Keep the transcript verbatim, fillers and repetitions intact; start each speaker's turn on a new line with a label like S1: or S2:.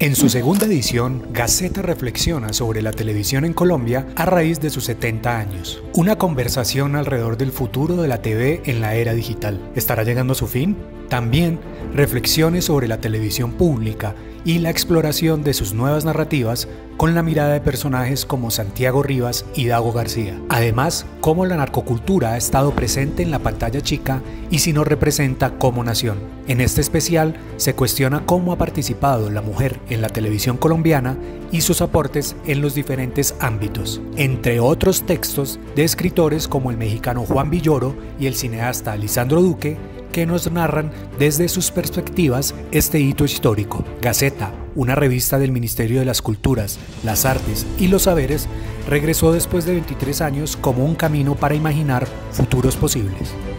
S1: En su segunda edición, Gaceta reflexiona sobre la televisión en Colombia a raíz de sus setenta años. Una conversación alrededor del futuro de la T V en la era digital. ¿Estará llegando a su fin? También reflexiones sobre la televisión pública y la exploración de sus nuevas narrativas con la mirada de personajes como Santiago Rivas y Dago García. Además, cómo la narcocultura ha estado presente en la pantalla chica y si nos representa como nación. En este especial se cuestiona cómo ha participado la mujer en la televisión colombiana y sus aportes en los diferentes ámbitos, entre otros textos de escritores como el mexicano Juan Villoro y el cineasta Lisandro Duque, que nos narran desde sus perspectivas este hito histórico. Gaceta, una revista del Ministerio de las Culturas, las Artes y los Saberes, regresó después de veintitrés años como un camino para imaginar futuros posibles.